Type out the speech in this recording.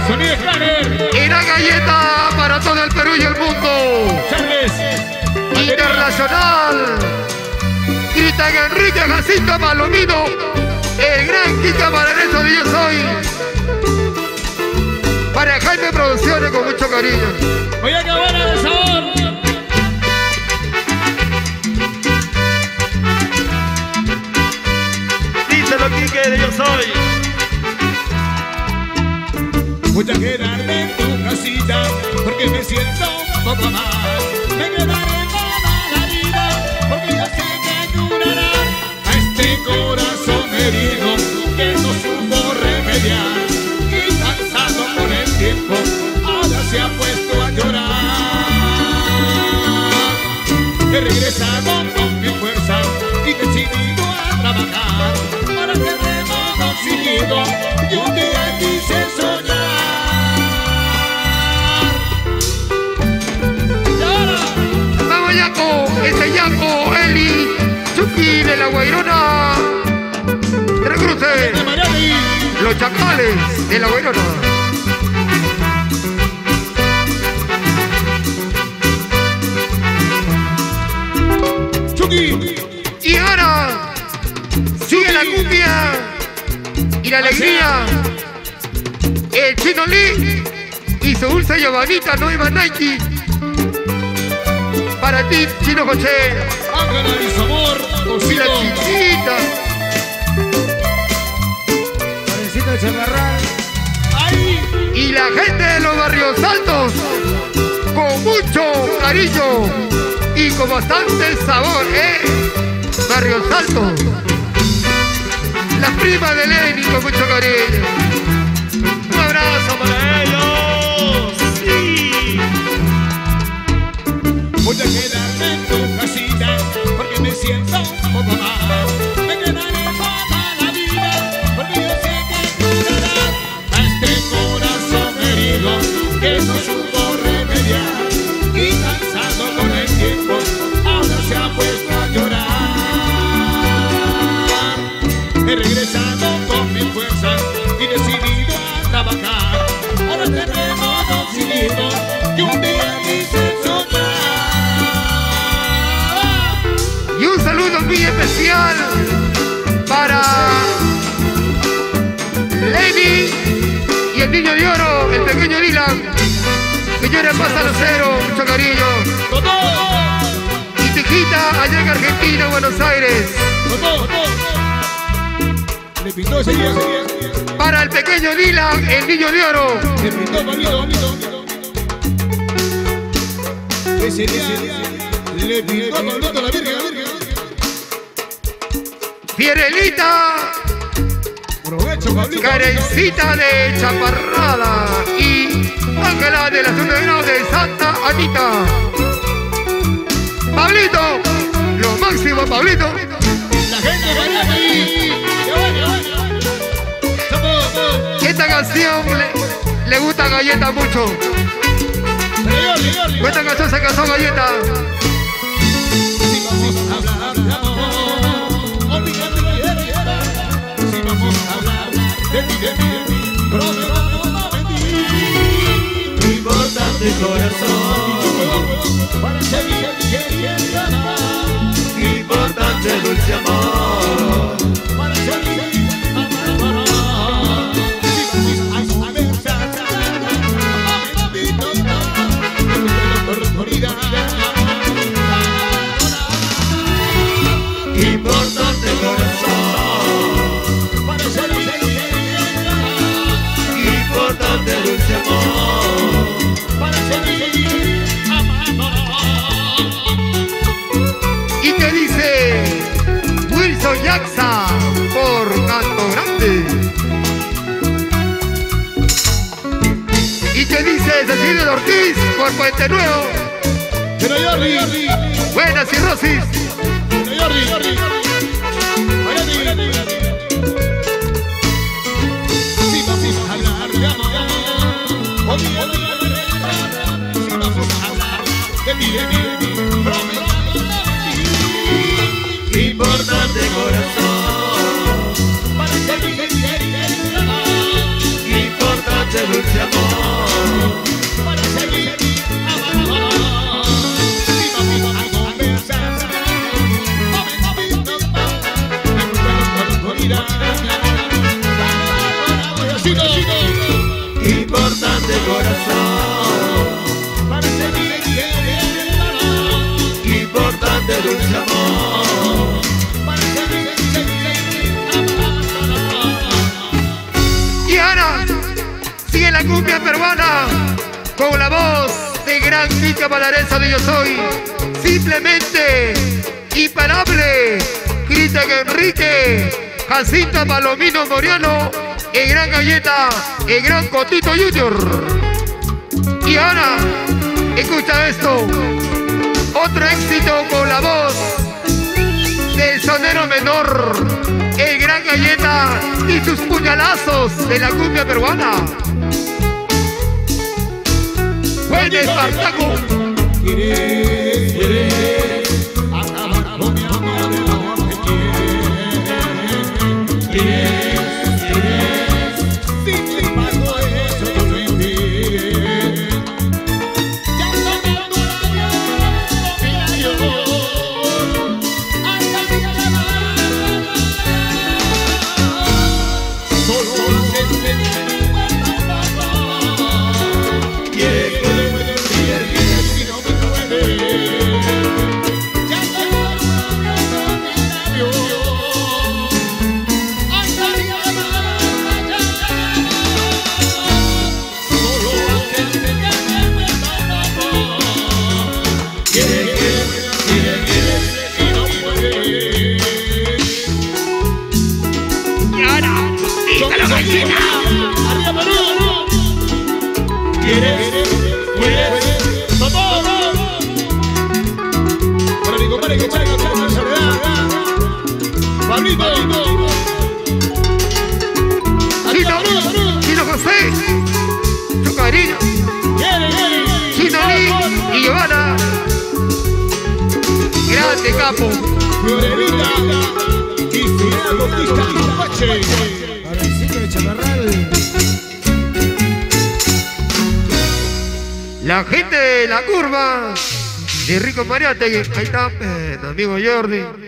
Sonido Schlager. Y la galleta para todo el Perú y el mundo. Charles. Internacional. Gritan Enrique Jacinto Palomino. El gran Kika Maraneso de Yo Soy. Para Jaime Producciones con mucho cariño. Voy a acabar de sabor. Díselo, Quique, de Yo Soy. Voy a quedarme en tu casita porque me siento un poco mal. Me quedaré toda la vida porque yo sé que curará a este corazón herido que no supo remediar. Y cansado por el tiempo, ahora se ha puesto a llorar. He regresado con mi fuerza y decidido a trabajar para tenernos conseguido y un día quise soñar. Vamos Yaco, ese Yaco, Eli, Chucky de la Guairona. Tres cruces. Los Chacales de la Guairona. Chucky. Y ahora sigue la cumbia y la alegría. El Chino Lee y su dulce Giovanita Nueva Nike. Para ti, Chino José. Ángela y Sabor. Y la chiquita. Parecito de Chaparral. Ahí. Y la gente de los barrios altos. Con mucho cariño y con bastante sabor, Barrios Altos. La prima de Lenny con mucho cariño. Un abrazo para ellos. Sí. Voy a quedarme en tu casita porque me siento un poco mal. Me quedaré toda la vida porque yo sé que curará a este corazón herido que no supo remediar. Y cansado con el tiempo, ahora se ha puesto a llorar. He regresado con mi fuerza y decidido a trabajar. Ahora tenemos dos hijos y un día quise soñar. Y un saludo muy especial para Lenny y el niño de oro, el pequeño Dylan. Que llora pasa los cero, mucho cariño. ¡Totó! Y Tijita allá en Argentina, Buenos Aires. ¡Totó! Le pintó ese día. Para el pequeño Dylan, el niño de oro. Le pintó, Pablito. Ese día le pintó a Pablito la virgen. Fiorelita, Provecho, Pablito. Karencita de Chaparrada y Ángela de la Segunda Grado de Santa Anita. Pablito, lo máximo, Pablito. La gente baila ahí. Esta canción le gusta a Galleta mucho. Con esta canción se casó Galleta. Si vamos a hablar de amor, olvídate lo que era. Si vamos a hablar de mí, prometo no mentir. Importante corazón, Para seguir queriendo amar. importante dulce amor. Para seguir amando. Importante corazón, Para seguir queriendo amar. importante dulce amor. Para seguir amando. Y te dice Wilson Jackson por Canto Grande. Y te dice Cecilia Ortiz por Puente Nuevo. Pero Jordi. Buenas cirrosis. Jordi. Si vamos a hablar de amor, olvídate lo que era. Si vamos a hablar de mí, prometo no mentir. Importante corazón, Para seguir queriendo amar. importante dulce amor. la cumbia peruana, con la voz de gran Mica Valareso de Yo Soy, simplemente imparable, Cristian Enrique, Jacinto Palomino Moriano, el gran Galleta, el gran Cotito Junior. Y ahora, escucha esto, otro éxito con la voz del sonero menor, el gran Galleta y sus puñalazos de la cumbia peruana. Buen Espartaco. Acabar con mi amor de amor que quieres. Sin embargo eso no es bien. Ya no me acuerdo mi adiós. Hasta el día de mañana. Solo que se Chino José, Chocarino, Chino Lee y Giovanna, grande capo. Parecito de Chaparral. La gente de la curva de Rico Mariate, ahí está, amigo Jordi.